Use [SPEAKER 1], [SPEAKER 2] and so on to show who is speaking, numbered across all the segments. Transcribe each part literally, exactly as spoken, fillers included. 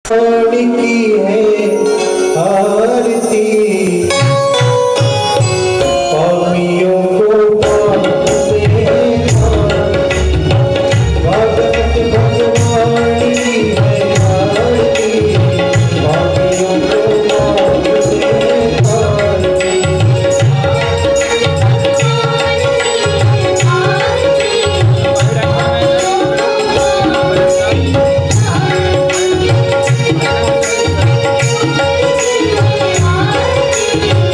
[SPEAKER 1] की है आरती पापियों को पाप से भगवत भगवान की है आरती पापियों को पाप से आरती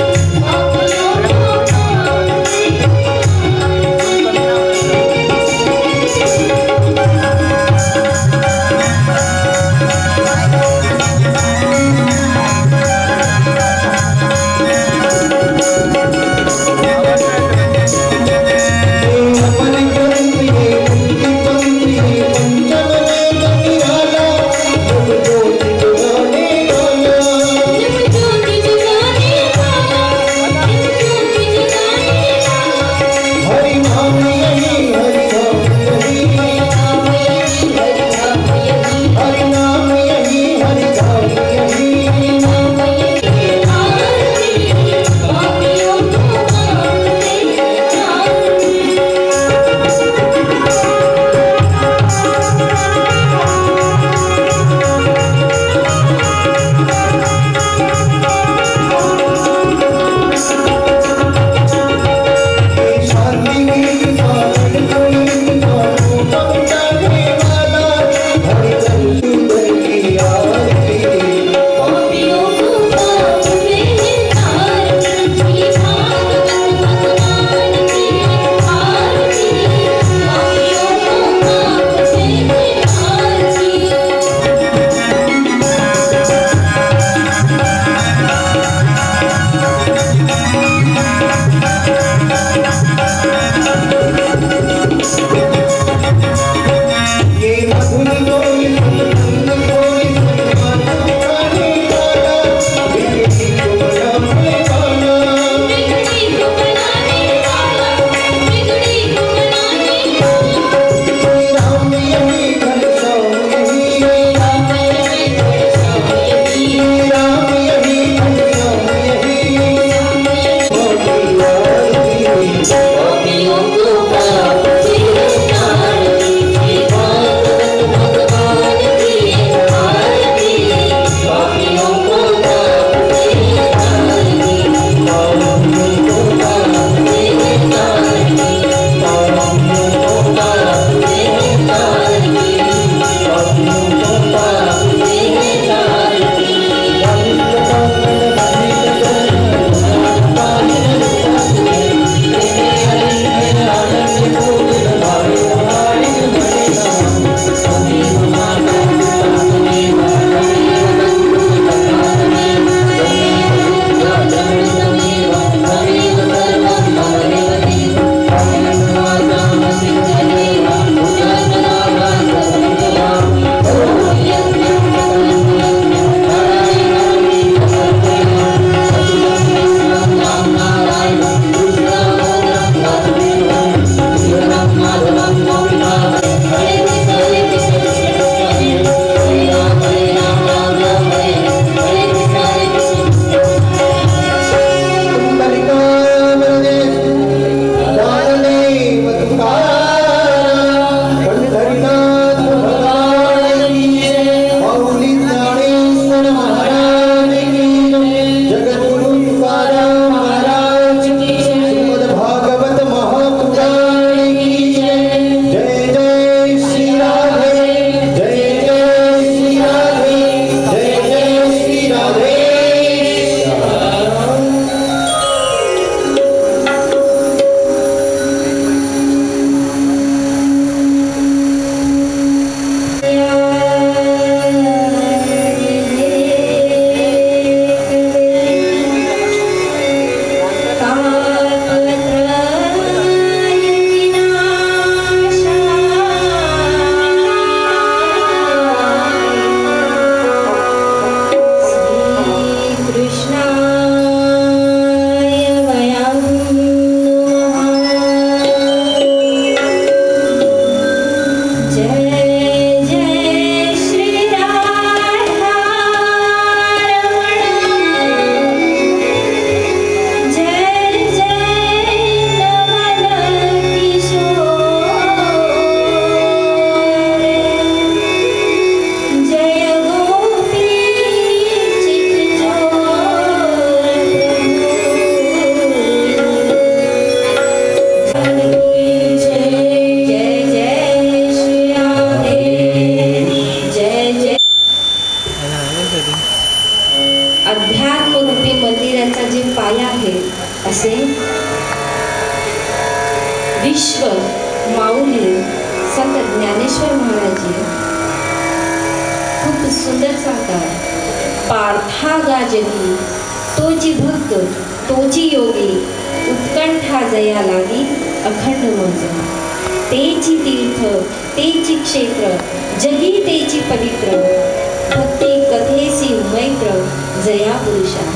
[SPEAKER 2] सुंदर सांगतात, पार्था गा जगी तोची भक्त तोची योगी, उत्कंठा जया लागी अखंड मज, तेची तीर्थ तेची क्षेत्र जगी तेची पवित्र, भक्ती कथेसी मैत्र जया पुरुषा.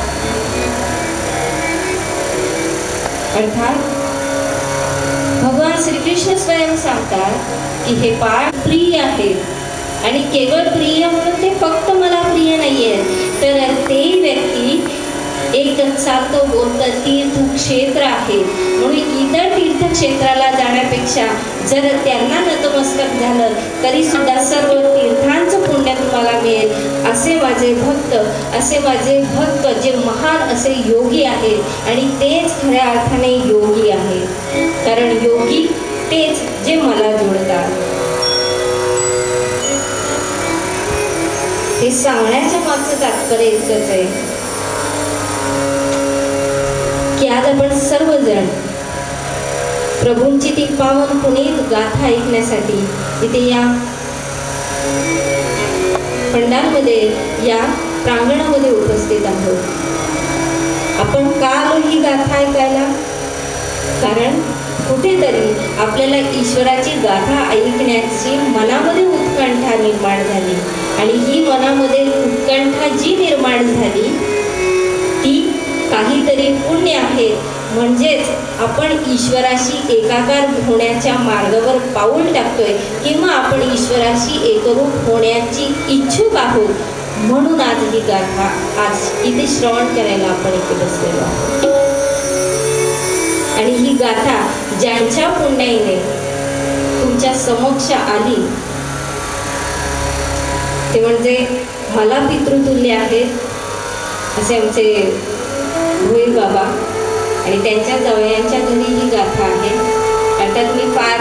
[SPEAKER 2] अर्थात भगवान श्रीकृष्ण स्वयं सांगतात की हे पाठ प्रिय आहेत आणि केवळ प्रिय म्हणून ते फक्त मला प्रिय नाहीये, तर ते व्यक्ती एक चालतो बोलतं तीर्थक्षेत्र आहे म्हणून इतर तीर्थक्षेत्राला जाण्यापेक्षा जर त्यांना नतमस्तक झालं तरी सुद्धा सर्व तीर्थांचं पुण्य तुम्हाला मिळेल. असे माझे भक्त, असे माझे भक्त जे महान असे योगी आहेत आणि तेच खऱ्या अर्थाने योगी आहेत, कारण योगी तेच जे मला जोडतात. हे सांगण्याच्या मागचं तात्पर्य इतकंच आहे की आज आपण सर्वजण प्रभूंची ती पावन पुनीत गाथा ऐकण्यासाठी इथे या पंडालमध्ये, या प्रांगणामध्ये उपस्थित आहोत. आपण का आलो ही गाथा ऐकायला? कारण कुठेतरी आपल्याला ईश्वराची गाथा ऐकण्याची मनामध्ये उत्कंठा निर्माण झाली आणि ही मनामध्ये उत्कंठा जी निर्माण झाली ती काहीतरी पुण्य आहे, म्हणजेच आपण ईश्वराशी एकाकार होण्याच्या मार्गावर पाऊल टाकतोय किंवा आपण ईश्वराशी एकरूप होण्याची इच्छुक आहोत, म्हणून आज ही गाथा आज इथे श्रवण करायला आपण इथे बसलेलो आहोत. आणि ही गाथा ज्यांच्या पुण्याईने तुमच्या समक्ष आली ते म्हणजे मला पितृतुल्य आहेत असे आमचे भोईर बाबा आणि त्यांच्या जवळ्यांच्या घरी ही गाथा आहे. अर्थात मी फार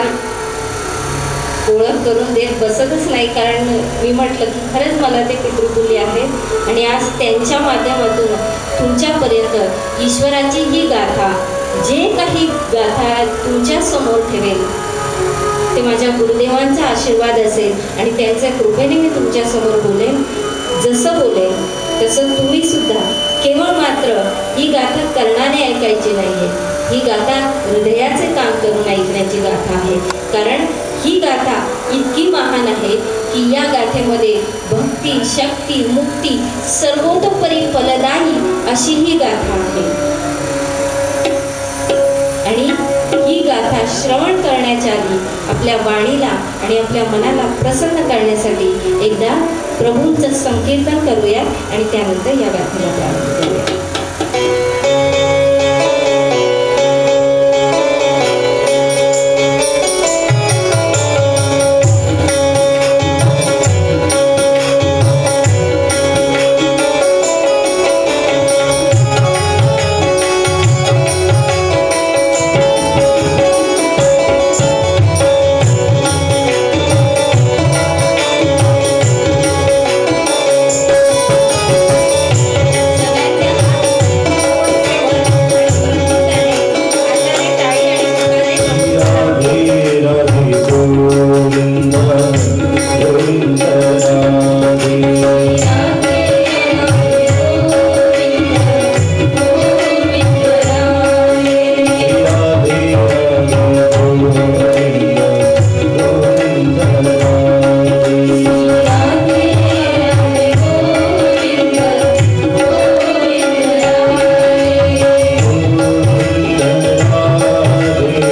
[SPEAKER 2] ओळख करून देत बसतच नाही, कारण मी म्हटलं की खरंच मला ते पितृतुल्य आहेत आणि आज त्यांच्या माध्यमातून तुमच्यापर्यंत ईश्वराची ही गाथा, जे काही गाथा तुमच्या समोर ठेवेल ते माझ्या गुरुदेवांचा आशीर्वाद असेल आणि त्यांच्या कृपेने मी तुमच्यासमोर बोलेन. जसं बोलेन तसं तुम्ही सुद्धा केवळ मात्र ही गाथा कर्णाने ऐकायची नाहीये, ही गाथा हृदयाचे काम करून ऐकण्याची गाथा आहे. कारण ही गाथा इतकी महान आहे की या गाथेमध्ये भक्ती, शक्ती, मुक्ती, सर्वतोपरी फलदायी अशी ही गाथा आहे. आणि ही गाथा श्रवण करण्याच्या आधी आपल्या वाणीला आणि आपल्या मनाला प्रसन्न करण्यासाठी एकदा प्रभूंचं संकीर्तन करूया आणि त्यानंतर या गाथेला प्रारंभ करूया.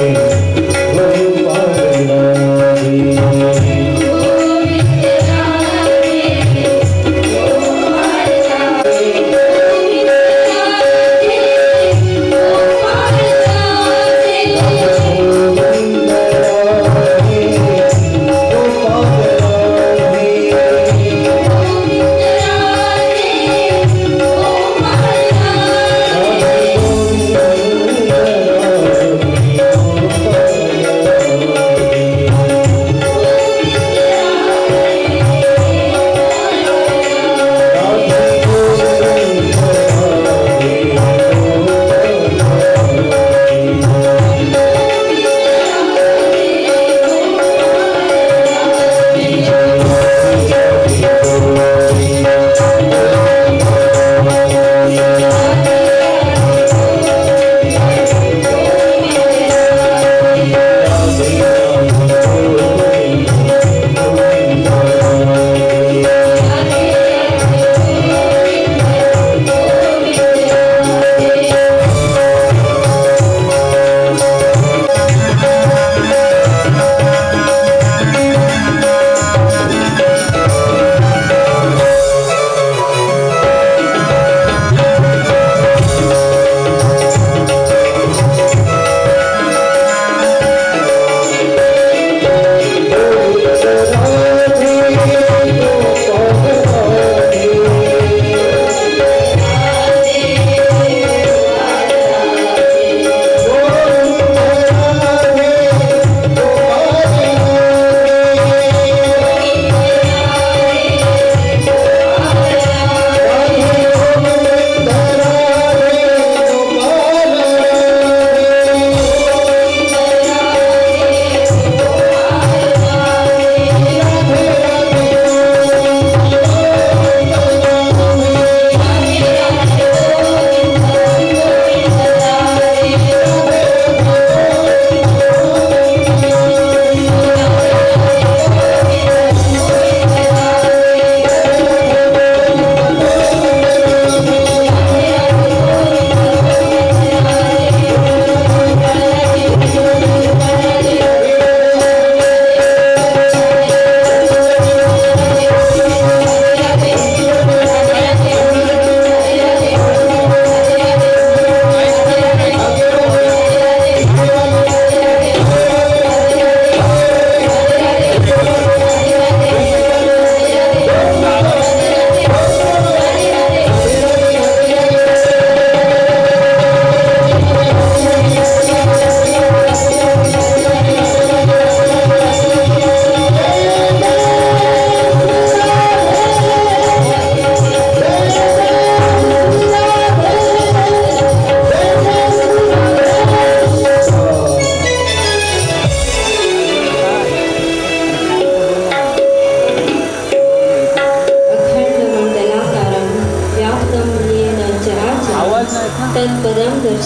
[SPEAKER 3] Hare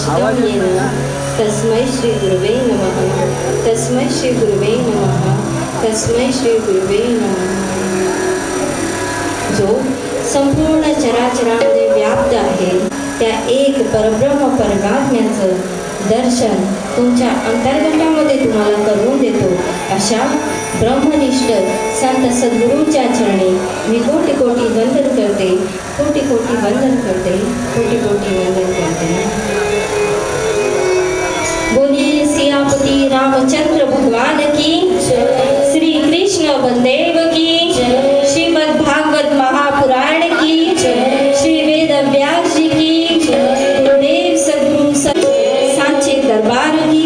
[SPEAKER 2] इष्टं येन तस्मै श्री गुरुवे नमः तस्मै श्री गुरुवे नमः तस्मै श्री गुरुवे नमः. जो संपूर्ण चराचरामध्ये व्याप्त आहे त्या एक परब्रह्म परमात्म्याचं दर्शन तुमच्या अंतर्गतामध्ये तुम्हाला करून देतो. अशा ब्रह्मनिष्ठ संत सद्गुरूंच्या चरणी मी कोटी कोटी वंदन करते, कोटी कोटी वंदन करते, कोटी कोटी वंदन करते. बोलिए सियापति रामचंद्र भगवान की, श्री कृष्ण बलदेव की, श्रीमद् भागवत महापुराण की, श्री वेद व्यास जी की, गुरुदेव सद्गुरु सांचे दरबार की.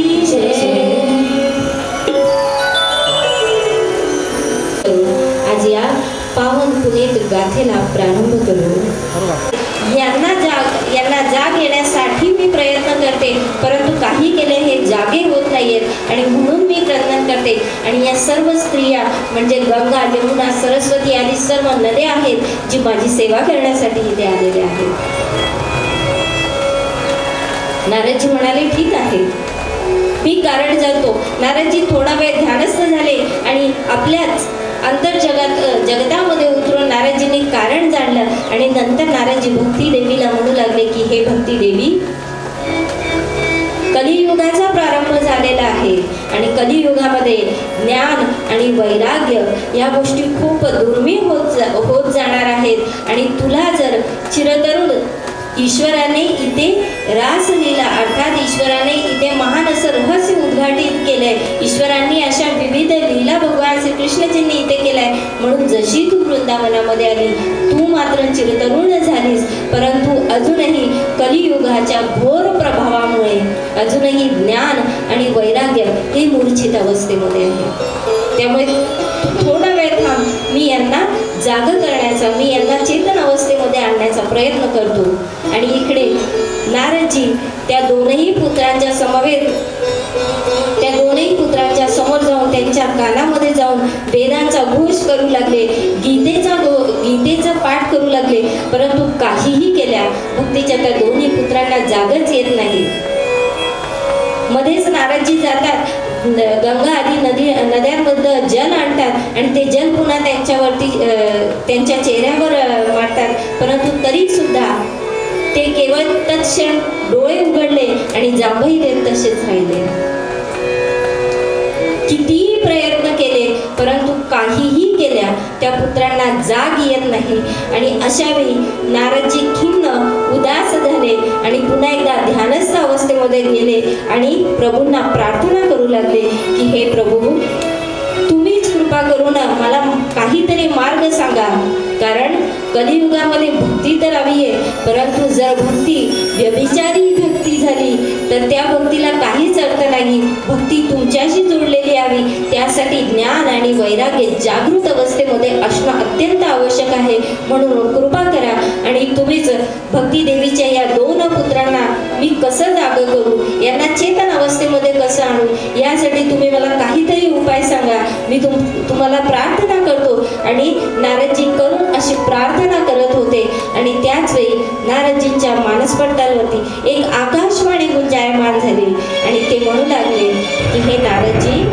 [SPEAKER 2] आज या पावन पुनीत गाथेला प्रारंभ करू. यांना जाग यांना जाग येण्यासाठी मी प्रयत्न करते, परंतु काही केले हे जागे होत नाहीयेत आणि म्हणून मी प्रयत्न करते. आणि या सर्व स्त्रिया म्हणजे गंगा, यमुना, सरस्वती आदी सर्व नद्या आहेत जी माझी सेवा करण्यासाठी इथे आलेल्या आहेत. नारदजी म्हणाले ठीक आहे, मी कारण जाणतो. नारदजी थोडा वेळ ध्यानस्थ झाले आणि आपल्याच अंतर जगात जगतामध्ये उतरून नारदजींनी कारण जाणलं. आणि नंतर नारदजी भक्ती देवीला म्हणू लागले की हे भक्ती देवी, कलियुगाचा प्रारंभ झालेला आहे आणि कलियुगामध्ये ज्ञान आणि वैराग्य या गोष्टी खूप दुर्मिळ होत जा होत जाणार आहेत. आणि तुला जर चिरतरुण ईश्वराने इथे रासलीला अर्थात ईश्वराने इथे महान असं रहस्य उद्घाटित केलंय. ईश्वरांनी अशा विविध लीला भगवान श्रीकृष्णजींनी इथे केलाय. म्हणून जशी तू वृंदावनामध्ये आली, तू मात्र चिरतरुण झालीस, परंतु अजूनही कलियुगाच्या घोर प्रभावामुळे अजूनही ज्ञान आणि वैराग्य हे मूर्छित अवस्थेमध्ये आहे. त्यामुळे थोडा वेळ थांब, मी यांना जाग करण्याचा, मी यांना चेतन अवस्थेमध्ये आणण्याचा प्रयत्न करतो. आणि इकडे नारदजी त्या दोनही पुत्रांच्या समवेत त्या दोनही पुत्रांच्या समोर जाऊन त्यांच्या कानामध्ये जाऊन वेदांचा घोष करू लागले, गीतेचा गीतेचा पाठ करू लागले. परंतु काहीही केल्या भक्तीच्या त्या दोन्ही पुत्रांना जागच येत नाही. मध्येच नारदजी जातात, गंगा आदी नदी नद्यांमधलं जल आणतात आणि ते जल पुन्हा त्यांच्यावरती त्यांच्या चेहऱ्यावर मारतात. परंतु तरी सुद्धा ते केवळ तत्क्षण डोळे उघडले आणि जांभई देत तसेच राहिले. कितीही प्रयत्न केले परंतु काहीही केल्या त्या पुत्रांना जाग येत नाही. आणि अशा वेळी नारदजी खिन्न उदास झाले आणि पुन्हा एकदा ध्यानस्थ अवस्थेमध्ये गेले आणि प्रभूंना प्रार्थना करू लागले की हे प्रभू, तुम्हीच कृपा करून मला काहीतरी मार्ग सांगा. कारण कलियुगामध्ये भक्ती तर हवी आहे, परंतु जर भक्ती व्यभिचारी भक्ती झाली तर त्या भक्तीला काहीच अर्थ नाही. भक्ती तुमच्याशी जोडलेली हवी, त्यासाठी ज्ञान आणि वैराग्य जागृत अवस्थेमध्ये असणं अत्यंत आवश्यक आहे. म्हणून कृपा करा आणि तुम्हीच भक्ती देवीच्या या दोन पुत्रांना मी कसं जाग करू, यांना चेतन अवस्थेमध्ये कसं आणू, यासाठी तुम्ही मला काहीतरी उपाय सांगा. मी तुम तुम्हाला प्रार्थना करतो. आणि नारदजी करून अशी प्रार्थना करत होते आणि त्याच वेळी नारदजींच्या मानसपटलावरती एक आकाशवाणी गुंजायमान झाली आणि ते म्हणू लागले की हे नारदजी,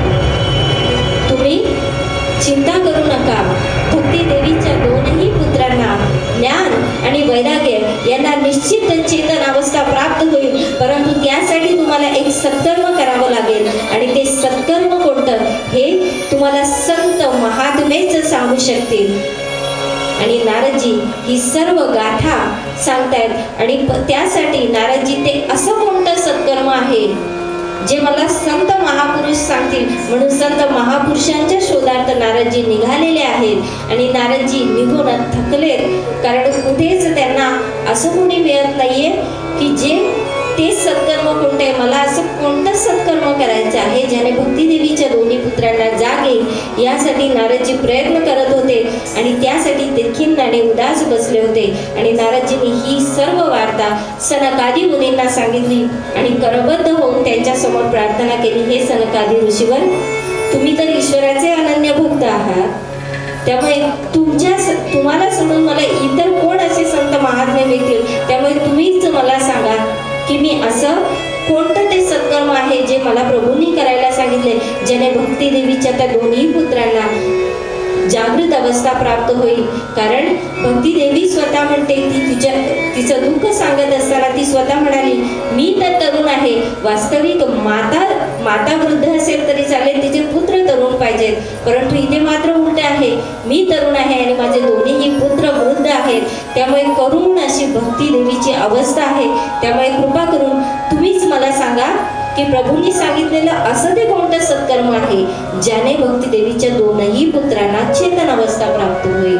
[SPEAKER 2] तुम्ही चिंता करू नका. भक्ती देवीच्या दोनही पुत्रांना ज्ञान आणि वैराग्य यांना निश्चित चेतन अवस्था प्राप्त होईल, परंतु त्यासाठी तुम्हाला एक सत्कर्म करावं लागेल. आणि ते सत्कर्म कोणतं हे तुम्हाला संत महात्मेच सांगू शकतील. आणि नारदजी ही सर्व गाथा सांगतायत. आणि त्यासाठी नारदजी ते असं कोणतं सत्कर्म आहे जे मला संत महापुरुष सांगतील. म्हणून संत महापुरुषांच्या शोधार्थ नारदजी निघालेले आहेत. आणि नारदजी निघून थकलेत, कारण कुठेच त्यांना असं कोणी मिळत नाहीये की जे ते सत्कर्म कोणते, मला असं कोणतं सत्कर्म करायचं आहे ज्याने भक्ती देवीच्या दोन्ही पुत्रांना जाग येईल. यासाठी नारदजी प्रयत्न करत होते आणि त्यासाठी ते खिन्न आणि उदास बसले होते. आणि नारदजींनी ही सर्व वार्ता सनकादी मुनींना सांगितली आणि करबद्ध होऊन त्यांच्या समोर प्रार्थना केली. हे सनकादी ऋषीवर, तुम्ही तर ईश्वराचे अनन्य भक्त आहात, त्यामुळे तुमच्या तुम्हाला सोडून मला इतर कोण असे संत महात्मे मिळतील, त्यामुळे तुम्हीच मला सांगा की मी असं कोणतं ते सत्कर्म आहे जे मला प्रभूंनी करायला सांगितले, ज्याने भक्ती देवीच्या त्या दोन्ही पुत्रांना जागृत अवस्था प्राप्त होईल. कारण भक्ती देवी स्वतः म्हणते, ती तिच्या तिचं दुःख सांगत असताना ती स्वतः म्हणाली, मी तर तरुण आहे. वास्तविक माता माता वृद्ध असेल तरी चालेल, तिचे पुत्र तरुण पाहिजेत. परंतु इथे मात्र उलट आहे, मी तरुण आहे आणि माझे दोन्हीही पुत्र वृद्ध आहेत. त्यामुळे करुण अशी भक्ती देवीची अवस्था आहे. त्यामुळे कृपा करून तुम्हीच मला सांगा की प्रभूंनी सांगितलेलं असं ते कोणतं सत्कर्म आहे ज्याने भक्ती देवीच्या दोनही पुत्रांना चेतन अवस्था प्राप्त होईल.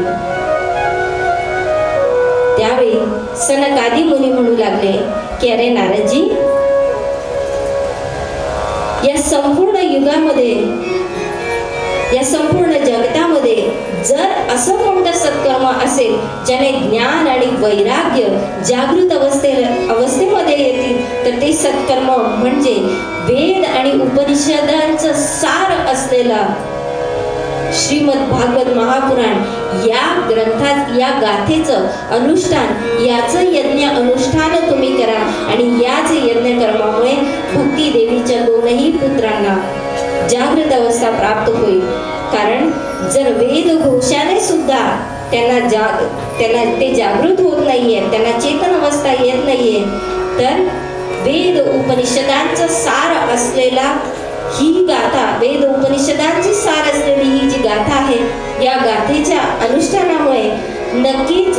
[SPEAKER 2] त्यावेळी सनकादी मुनी म्हणू लागले की अरे नारदजी, या संपूर्ण युगामध्ये, या संपूर्ण जगतामध्ये जर असं कोणतं सत्कर्म असेल ज्याने ज्ञान आणि वैराग्य जागृत अवस्थे अवस्थेमध्ये येतील, तर ते सत्कर्म म्हणजे वेद आणि उपनिषदांचं सार असलेला श्रीमद भागवत महापुराण या ग्रंथात, या गाथेचं अनुष्ठान, याचं यज्ञ अनुष्ठान तुम्ही करा. आणि याच यज्ञ कर्मामुळे भक्ती देवीच्या दोनही पुत्रांना जागृत अवस्था प्राप्त होईल. कारण जर वेद घोषाने सुद्धा त्यांना जा त्यांना ते जागृत होत नाहीये, त्यांना चेतन अवस्था येत नाहीये, तर वेद उपनिषदांचं सार असलेला ही गाथा, वेद उपनिषदांची सार असलेली ही जी गाथा आहे, या गाथेच्या अनुष्ठानामुळे नक्कीच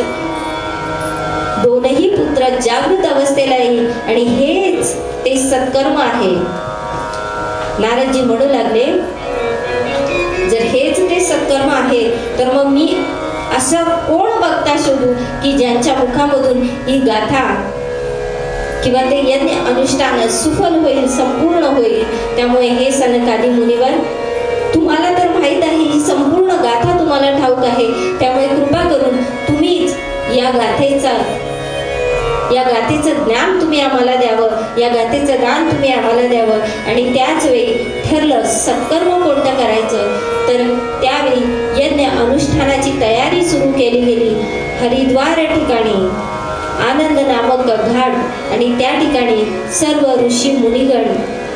[SPEAKER 2] दोनही पुत्र जागृत अवस्थेला येईल. आणि हेच ते सत्कर्म आहे. नारदजी म्हणू लागले, जर हेच ते सत्कर्म आहे तर मग मी असं कोण वक्ता शोधू की ज्यांच्या मुखामधून ही गाथा किंवा ते यज्ञ अनुष्ठान सुफल होईल, संपूर्ण होईल. त्यामुळे हे सनकादी मुनिवर, तुम्हाला तर माहित आहे, ही संपूर्ण गाथा तुम्हाला ठाऊक आहे. त्यामुळे कृपा करून तुम्हीच या गाथेचा या गाथेचं ज्ञान तुम्ही आम्हाला द्यावं, या गाथेचं दान तुम्ही आम्हाला द्यावं. आणि त्याच वेळी ठरलं सत्कर्म कोणतं करायचं, तर त्यावेळी यज्ञ अनुष्ठानाची तयारी सुरू केली गेली. हरिद्वार ठिकाणी आनंद नामक घाट आणि त्या ठिकाणी सर्व ऋषी मुनिगण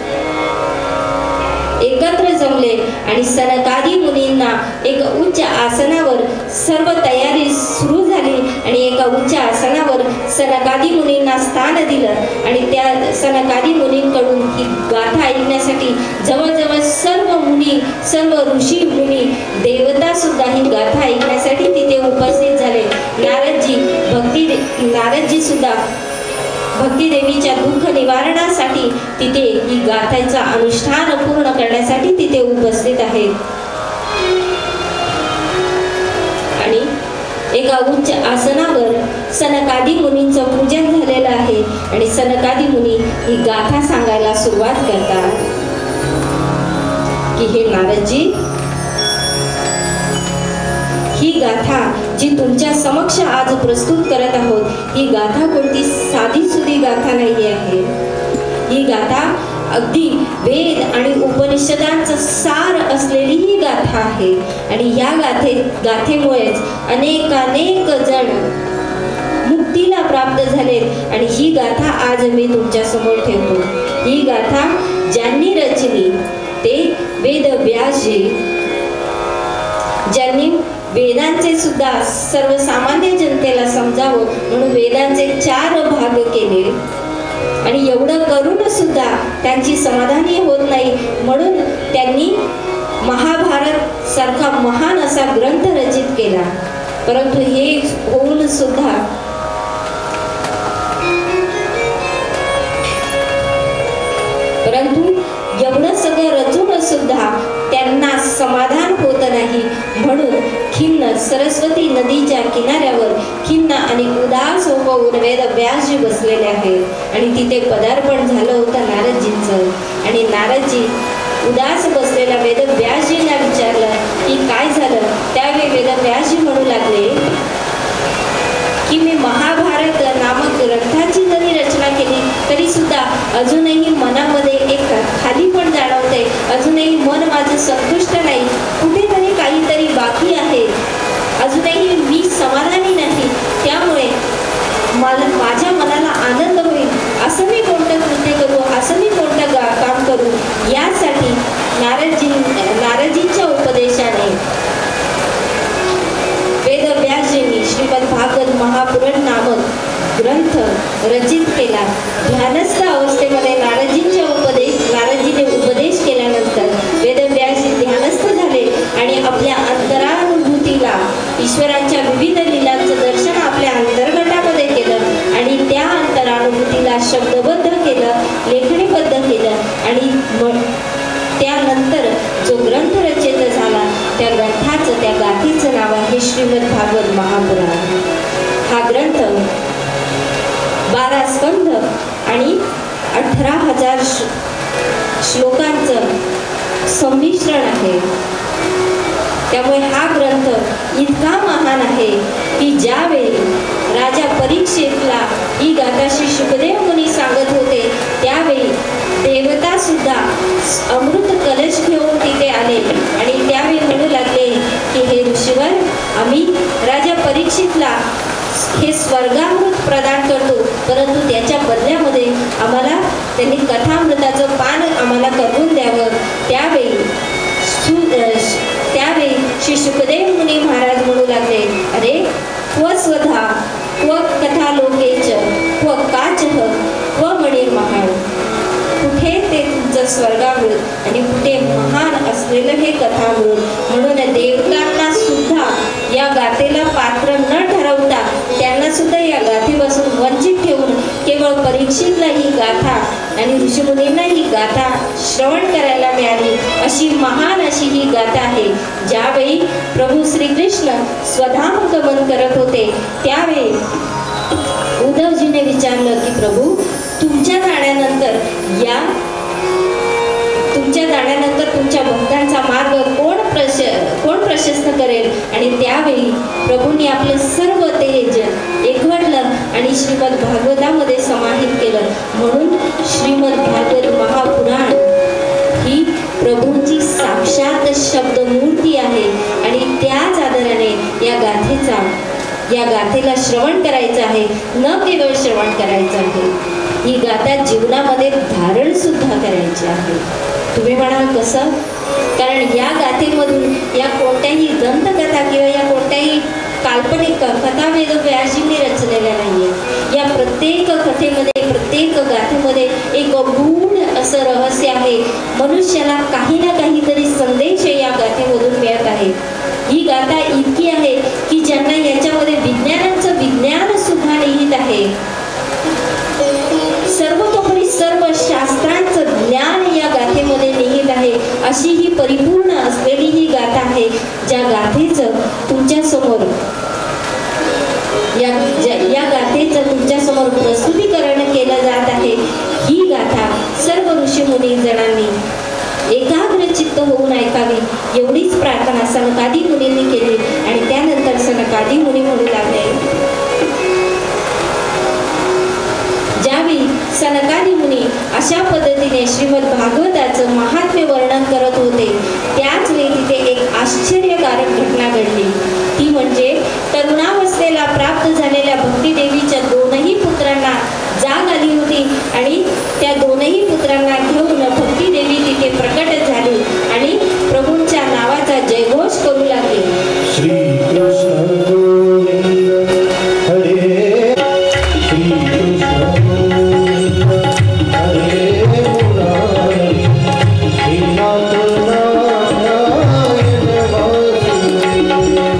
[SPEAKER 2] एकत्र जमले आणि सनकादी मुनींना एक उच्च आसनावर सर्व तयारी सुरू झाली. आणि एका उच्च आसनावर सनकादी मुनींना स्थान दिलं. आणि त्या सनकादी मुनींकडून ही गाथा ऐकण्यासाठी जवळजवळ सर्व मुनी, सर्व ऋषी मुनी, देवता सुद्धा ही गाथा ऐकण्यासाठी तिथे उपस्थित झाले. नारदजी भक्ती नारदजी सुद्धा भक्ती देवीच्या दुःख निवारणासाठी तिथे ही गाथेचा अनुष्ठान पूर्ण करण्यासाठी तिथे उपस्थित आहेत. आणि एका उच्च आसनावर सनकादी मुनींचं पूजन झालेलं आहे. आणि सनकादी मुनी ही गाथा सांगायला सुरुवात करतात की हे नारदजी, ही गाथा जी तुमच्या समक्ष आज प्रस्तुत करत आहोत, ही गाथा कोणती साधी सुधी गाथा नाही आहे. ही गाथा अगदी वेद आणि उपनिषदांचं सार असलेली ही गाथा आहे. आणि या गाथे गाथेमुळेच अनेकानेक जण मुक्तीला प्राप्त झालेत. आणि ही गाथा आज मी तुमच्या समोर ठेवतो. ही गाथा ज्यांनी रचली ते वेद व्यासजी, ज्यांनी वेदांचे सुद्धा सर्वसामान्य जनतेला समजावं म्हणून वेदांचे चार भाग केले. आणि एवढं करून सुद्धा त्यांची समाधानी होत नाही, म्हणून त्यांनी महाभारत सारखा महान असा ग्रंथ रचित केला. परंतु हे होऊन सुद्धा परंतु एवढं सगळं रचून सुद्धा त्यांना समाधान होत नाही. म्हणून खिन्न सरस्वती नदीच्या किनाऱ्यावर खिन्न आणि उदास होऊन वेद व्यासजी बसलेले आहेत. आणि तिथे पदार्पण झालं होतं नारदजींचं. आणि नारदजी उदास बसलेल्या वेद व्यासजींना विचारलं की काय झालं. त्यावेळी वेद व्यासजी म्हणू लागले की मी महाभारत नामक ग्रंथाची जरी रचना केली तरी सुद्धा अजूनही मनामध्ये एक खाली पण जाणवते, अजूनही मन माझं संतुष्ट नाही, कुठेतरी काहीतरी बाकी आहे, अजूनही मी समाधानी नाही. त्यामुळे मला माझ्या मनाला आनंद होईल असं मी महापुराण नामक ग्रंथ रचित केला. ध्यानस्थ अवस्थेमध्ये नारदजींच्या उपदेश नारदजीने उपदेश केल्यानंतर वेदव्यासजी ध्यानस्थ झाले आणि आपल्या अंतरानुभूतीला ईश्वरांच्या विविध लीलांचं दर्शन आपल्या अंतर्गटामध्ये केलं आणि त्या अंतरानुभूतीला शब्दबद्ध केलं, लेखणीबद्ध केलं आणि त्यानंतर जो ग्रंथ रचित झाला त्या ग्रंथाचं त्या गाथेचं नाव आहे श्रीमद भागवत महापुराण. हा ग्रंथ बारा स्कंध आणि अठरा हजार श्लोकांचं संमिश्रण आहे. त्यामुळे हा ग्रंथ इतका महान आहे की ज्यावेळी राजा परीक्षितला ही गाथा श्री शुकदेव मुनी सांगत होते त्यावेळी देवता सुद्धा अमृत कलश घेऊन तिथे आले आणि त्यावेळी म्हणू लागले की हे ऋषीवर, आम्ही राजा परीक्षितला हे स्वर्गामृत प्रदान करतो, परंतु त्याच्या बदल्यामध्ये आम्हाला त्यांनी कथामृताचं पान आम्हाला करून द्यावं. त्यावेळी त्यावेळी श्री शुकदेव मुनी महाराज म्हणू लागले, अरे क्व स्वधा क्व कथा लोकेच क्व काचः क्व मणिर्महान. कुठे ते तुमचं स्वर्गामृत आणि कुठे महान असलेलं हे कथामृत. म्हणून देवतांना सुद्धा या गाथेला पात्र न ठरवता त्यांना सुद्धा या गाथेपासून वंचित ठेवून केवळ परीक्षितला ही गाथा आणि ऋषीमुनींना ही गाथा श्रवण करायला मिळाली. अशी महान अशी ही गाथा आहे. ज्यावेळी प्रभू श्रीकृष्ण स्वधाम गमन करत होते त्यावेळी उद्धवजीने विचारलं की प्रभू, तुमच्या जाण्यानंतर या तुमच्या जाण्यानंतर तुमच्या भक्तांचा मार्ग कोण प्रश कोण प्रशस्त करेल. आणि त्यावेळी प्रभूंनी आपलं सर्व तेज एकवटलं आणि श्रीमद भागवतामध्ये समाहित केलं. म्हणून श्रीमद भागवत महापुराण ही प्रभूंची साक्षात शब्दमूर्ती आहे आणि त्याच आधाराने या गाथेचा या गाथेला श्रवण करायचं आहे. न केवळ श्रवण करायचं आहे, ही गाथा जीवनामध्ये धारण सुद्धा करायची आहे. तुम्ही म्हणाल कसं? कारण या गाथेमधून या कोणत्याही दंतकथा किंवा या कोणत्याही काल्पनिक कथा वेदव्यासजींनी रचलेल्या नाहीये. या प्रत्येक कथेमध्ये प्रत्येक गाथेमध्ये एक गूढ असं रहस्य आहे. मनुष्याला काही ना काहीतरी संदेश या गाथेमधून मिळत आहे. ही गाथा इतकी आहे की ज्यांना याच्यामध्ये विज्ञानाचं विज्ञान सुद्धा निहित आहे. सर्वतोपरी सर्व शास्त्रांचं ज्ञान या गाथेमध्ये निहित आहे. अशी ही परिपूर्ण असलेली ही गाथा आहे. ज्या गाथेचं तुमच्या समोर या या गाथेचं तुमच्या समोर प्रस्तुतीकरण केलं जात आहे. ही गाथा सर्व ऋषीमुनी जणांनी एकाग्र चित्त होऊन ऐकावी एवढीच प्रार्थना सनकादी मुनींनी केली. आणि त्यानंतर सनकादी मुनी म्हणू लागले, ज्यावेळी सनकादी मुनी अशा पद्धतीने श्रीमद भागवताचं महात्म्य वर्णन करत होते त्याच वेळी तिथे एक आश्चर्यकारक घटना घडली. ती म्हणजे तरुणावस्थेला प्राप्त झालेल्या भक्तिदेवीच्या दोनही पुत्रांना जाग आली होती आणि त्या दोनही पुत्रांना घेऊन भक्तिदेवी तिथे प्रकट झाली आणि प्रभूंच्या नावाचा जयघोष करू लागले.
[SPEAKER 1] श्री कृष्ण गोविंद हरे श्री कृष्ण गोविंद हरे मुरारी श्रीनाथ नारायण वासुदेव.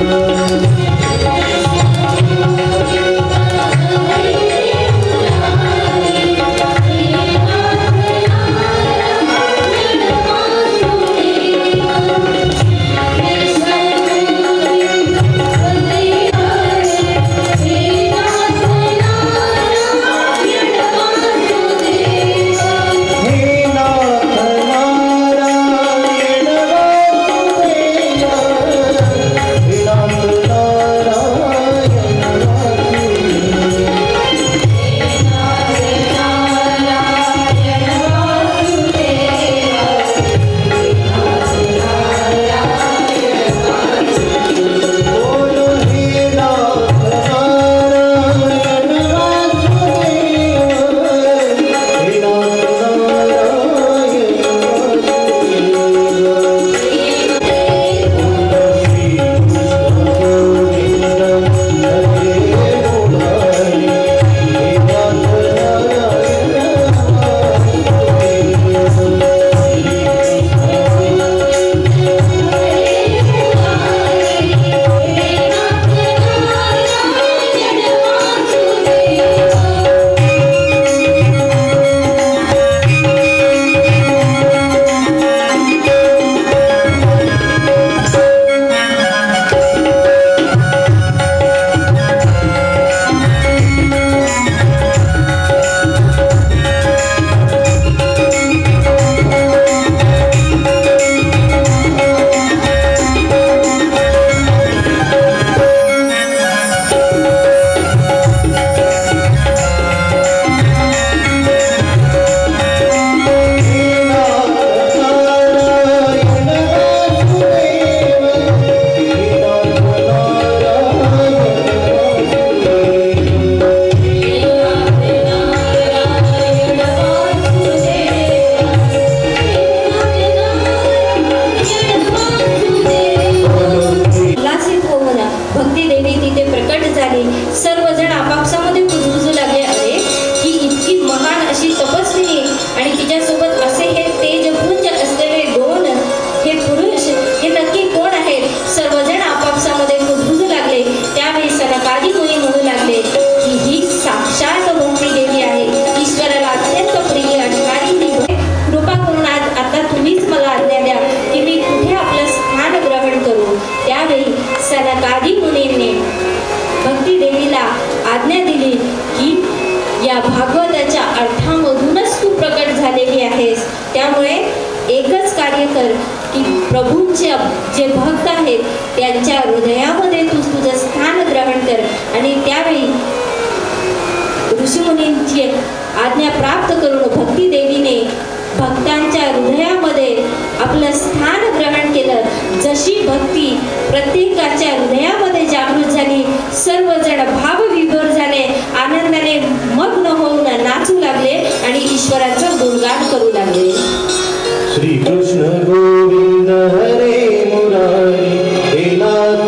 [SPEAKER 2] भक्ती देवी तिथे प्रकट झाली. सर्वजण आपापसामध्ये कुजबुजू लागले, अरे ही इतकी महान अशी तपस्विनी आणि तिच्यासोबत असे हे तेजपुंज असलेले दोन हे पुरुष, हे नक्की कोण आहेत? सर्वजण आपापसामध्ये कुजबुजू लागले. त्यावेळी सनकादी मुनी म्हणू लागले की ही साक्षात भक्ती देवी आहे, ईश्वराला अत्यंत प्रिय असणारी ही. कृपा करून आज आता तुम्हीच मला आज्ञा द्या की मी कुठे आपलं स्थान ग्रहण करू. त्यावेळी सनकादी मुनींनी भक्ती देवीला आज्ञा दिली की या भागवताच्या अर्थामधूनच तू प्रकट झालेली आहेस, त्यामुळे एकच कार्य कर की प्रभूंचे जे भक्त आहेत त्यांच्या हृदयामध्ये तू तुझं स्थान ग्रहण कर. आणि त्यावेळी ऋषीमुनींची आज्ञा प्राप्त करून भक्ती देवीने भक्तांच्या हृदयामध्ये आपलं स्थान ग्रहण केलं. जशी भक्ती प्रत्येकाच्या हृदयामध्ये जागृत झाली, सर्वजण भावविभोर झाले, आनंदाने मग्न होऊन नाचू लागले आणि ईश्वराचं गुणगान करू लागले.
[SPEAKER 1] श्री कृष्ण गोविंद हरे मुरारी हे नाथ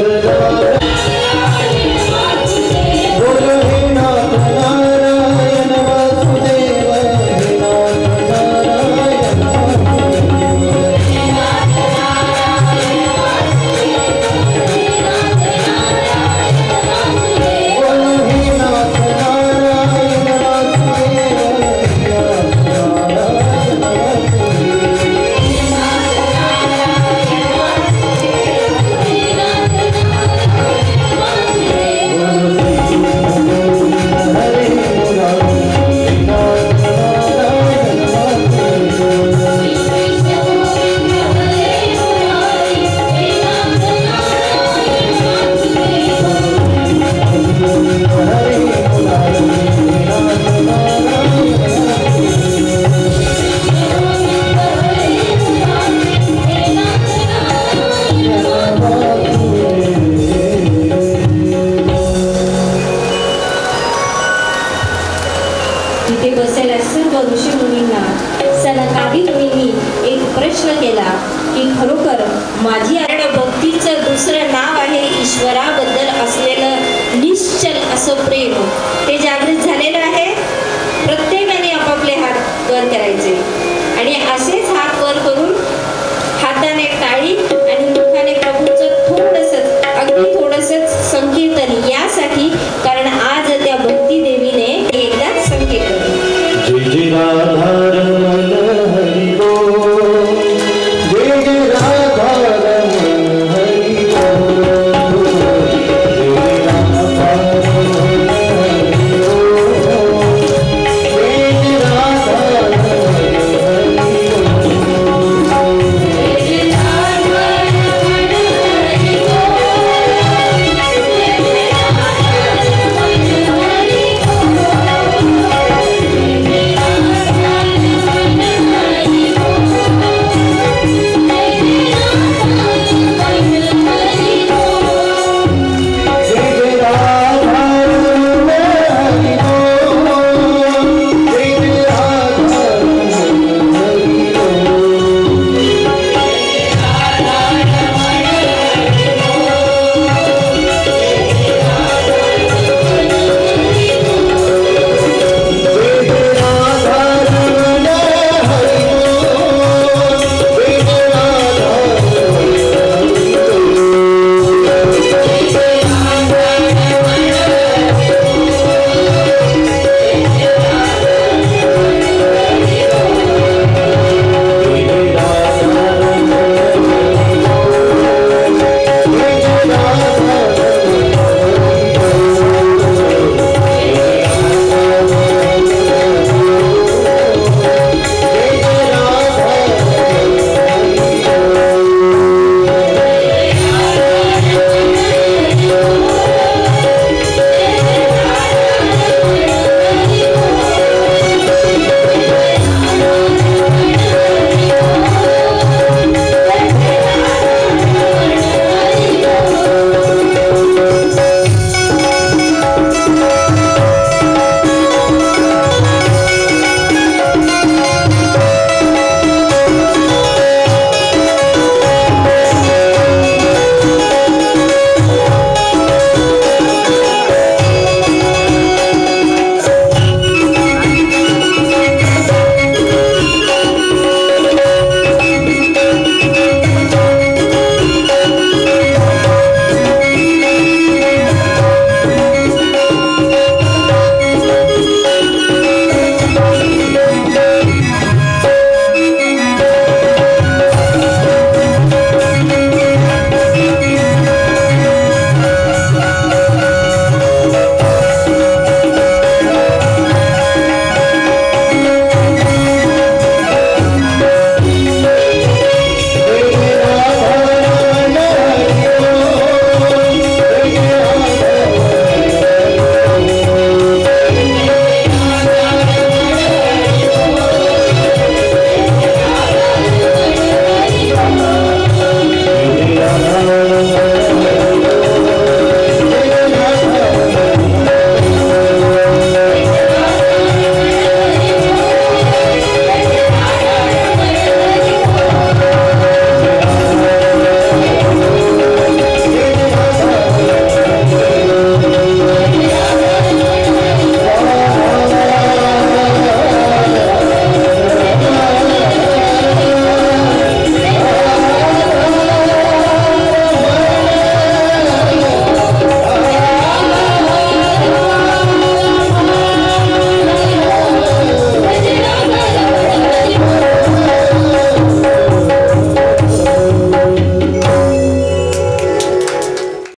[SPEAKER 1] बोलो हे नाथ नारायण वासुदेव हे नाथ नारायण बोलो हे नाथ नारायण
[SPEAKER 2] तिथे बसलेल्या सर्व ऋषीमुनींना सनकादी मुनींनी एक प्रश्न केला की खरोखर माझी कारण भक्तीचं दुसरं नाव आहे ईश्वराबद्दल असलेलं निश्चल असं प्रेम. ते जागृत